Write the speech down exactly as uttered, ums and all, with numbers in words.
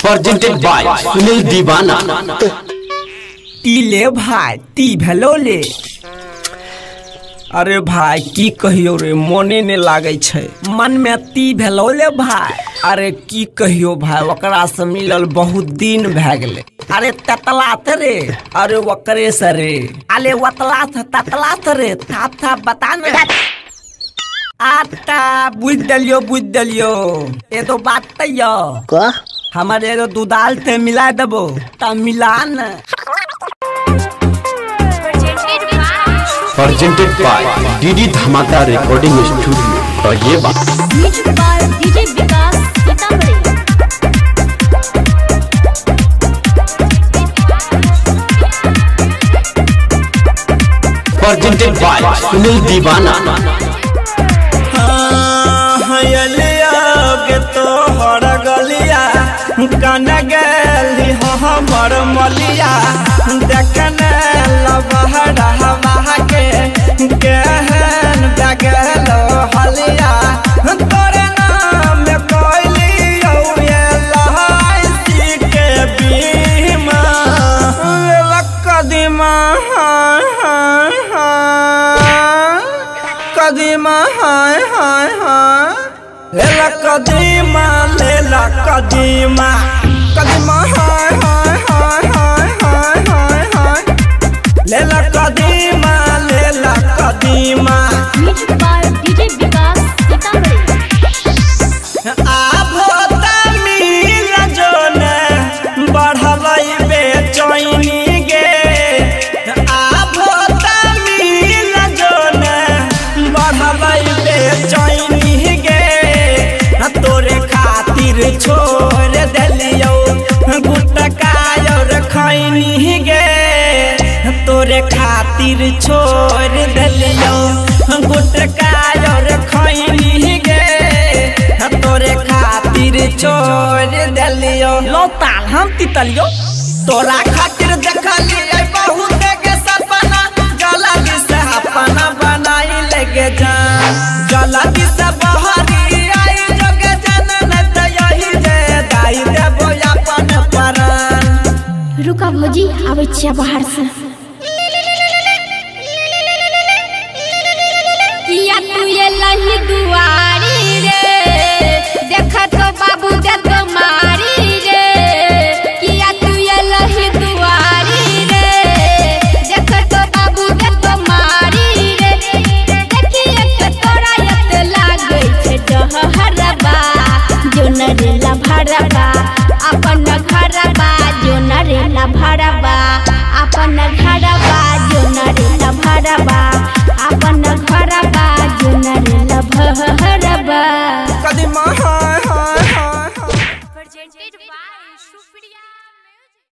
Presented by Sunil दीवाना। ती ले भाई ती भेलो ले। अरे भाई की कहियो रे मोने ने लागे छे मन में ती भेलो ले भाई। अरे की कहियो भाई ओकरा से मिलल बहुत दिन भए गेले। अरे ततला रे अरे वकरे से रे अले वतला था ततला रे था था बता न आता बुझ दलियो बुझ दलियो ये तो बात तैयो का हमारे तो दुदाल थे मिला दबो ता मिलान। Presented by DD Dhamaka recording studio. और ये बात DJ Vikas Sitamarhi. Presented by Sunil Deewana. तो हर गलिया कन गली हमर मलिया देखने लबहरा हवा के केहन बगलो हलिया तोरे नाम में कोइलियो ये लहाई के बीमा कदीमा कदीमा हाय हाय हाय लेला कदीमा लेला कदीमा कदीमा हाय हाय हाय हाय हाय हाय हाय लेला कदीमा लेला कदीमा। डीजे विकास सीतामढ़ी। आभो तमिल जोने बढ़लई बेचैनी गे आभो तमिल जोने बढ़लई बेचैनी गे तोरे खातिर छोड़ दिलियो गुटका और खैनी गे तोरे खातिर छोड़ दिलियो गुटका और खैनी गे तोरे खातिर छोड़ दिलियो लो ताल हम तितलियो तोरा खातिर देखलिए बहुत के सपना गलती से अपना बनाई लगे जान गलती से बहरी रुका भौजी आबै छियै बाहर से। किया तू ये लही दुआरी रे देखा तो बाबू दे तो मारी रे किया तू ये लही दुआरी रे देखा तो बाबू दे तो मारी रे देखिए के तोरा यत लागे छे जहरबा जो नरेला भरबा अपन